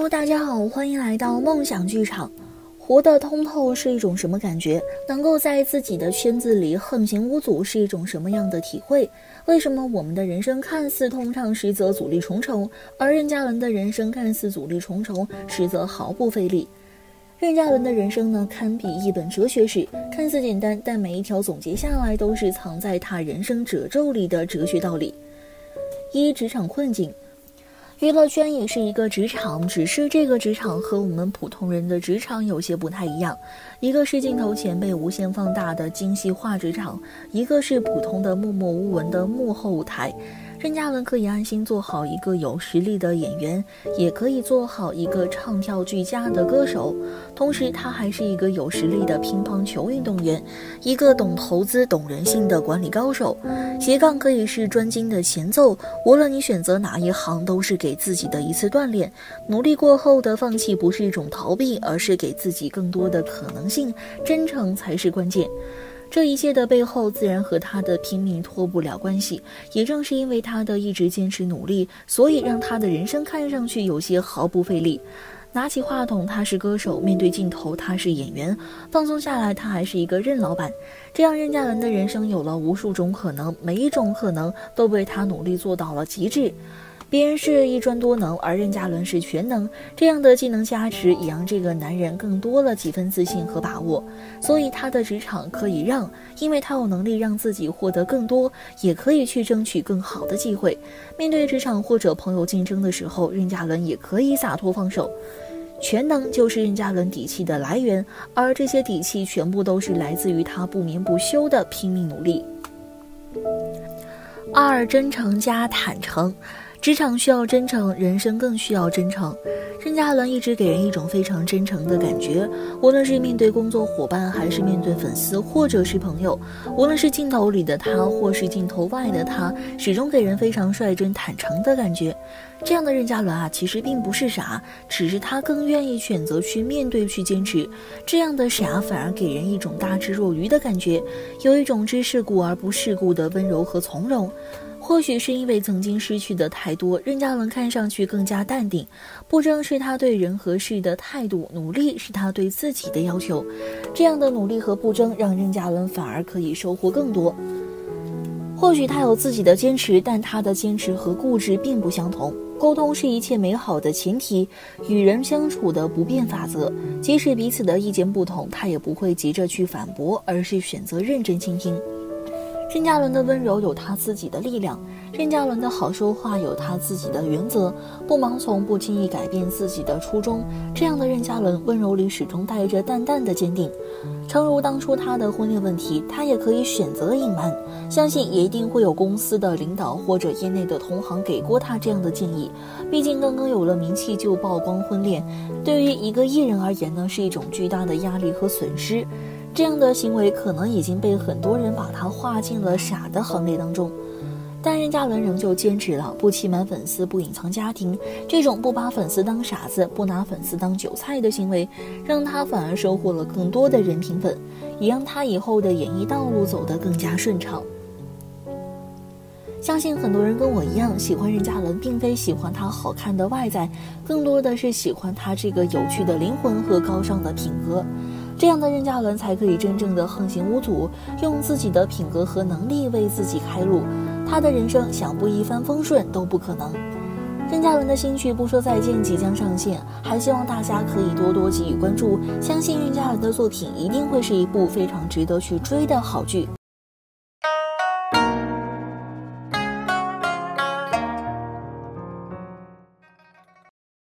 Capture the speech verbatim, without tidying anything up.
Hello， 大家好，欢迎来到梦想剧场。活得通透是一种什么感觉？能够在自己的圈子里横行无阻是一种什么样的体会？为什么我们的人生看似通畅，实则阻力重重，而任嘉伦的人生看似阻力重重，实则毫不费力？任嘉伦的人生呢，堪比一本哲学史，看似简单，但每一条总结下来都是藏在他人生褶皱里的哲学道理。一、职场困境。娱乐圈也是一个职场，只是这个职场和我们普通人的职场有些不太一样。一个是镜头前被无限放大的精细化职场，一个是普通的默默无闻的幕后舞台。任嘉伦可以安心做好一个有实力的演员，也可以做好一个唱跳俱佳的歌手，同时他还是一个有实力的乒乓球运动员，一个懂投资懂人性的管理高手。斜杠可以是专精的前奏，无论你选择哪一行，都是给自己的一次锻炼。努力过后的放弃不是一种逃避，而是给自己更多的可能性，真诚才是关键。这一切的背后自然和他的拼命脱不了关系，也正是因为他的一直坚持努力，所以让他的人生看上去有些毫不费力。拿起话筒他是歌手，面对镜头他是演员，放松下来他还是一个任老板。这样任嘉伦的人生有了无数种可能，每一种可能都被他努力做到了极致。别人是一专多能，而任嘉伦是全能，这样的技能加持也让这个男人更多了几分自信和把握。所以他的职场可以让，因为他有能力让自己获得更多，也可以去争取更好的机会。面对职场或者朋友竞争的时候，任嘉伦也可以洒脱放手。全能就是任嘉伦底气的来源，而这些底气全部都是来自于他不眠不休的拼命努力。二、真诚加坦诚。职场需要真诚，人生更需要真诚。任嘉伦一直给人一种非常真诚的感觉，无论是面对工作伙伴，还是面对粉丝，或者是朋友，无论是镜头里的他，或是镜头外的他，始终给人非常率真坦诚的感觉。这样的任嘉伦啊，其实并不是傻，只是他更愿意选择去面对，去坚持。这样的傻反而给人一种大智若愚的感觉，有一种知世故而不世故的温柔和从容。或许是因为曾经失去的太多，任嘉伦看上去更加淡定。不争是他对人和事的态度，努力是他对自己的要求。这样的努力和不争，让任嘉伦反而可以收获更多。或许他有自己的坚持，但他的坚持和固执并不相同。沟通是一切美好的前提，与人相处的不变法则。即使彼此的意见不同，他也不会急着去反驳，而是选择认真倾听。任嘉伦的温柔有他自己的力量，任嘉伦的好说话有他自己的原则，不盲从，不轻易改变自己的初衷。这样的任嘉伦温柔里始终带着淡淡的坚定。诚如当初他的婚恋问题，他也可以选择隐瞒，相信也一定会有公司的领导或者业内的同行给过他这样的建议。毕竟刚刚有了名气就曝光婚恋，对于一个艺人而言呢，是一种巨大的压力和损失。这样的行为可能已经被很多人把他划进了傻的行列当中，但任嘉伦仍旧坚持了不欺瞒粉丝，不隐藏家庭。这种不把粉丝当傻子，不拿粉丝当韭菜的行为，让他反而收获了更多的人品粉，也让他以后的演艺道路走得更加顺畅。相信很多人跟我一样，喜欢任嘉伦并非喜欢他好看的外在，更多的是喜欢他这个有趣的灵魂和高尚的品格。这样的任嘉伦才可以真正的横行无阻，用自己的品格和能力为自己开路。他的人生想不一帆风顺都不可能。任嘉伦的新剧《不说再见》即将上线，还希望大家可以多多给予关注，相信任嘉伦的作品一定会是一部非常值得去追的好剧。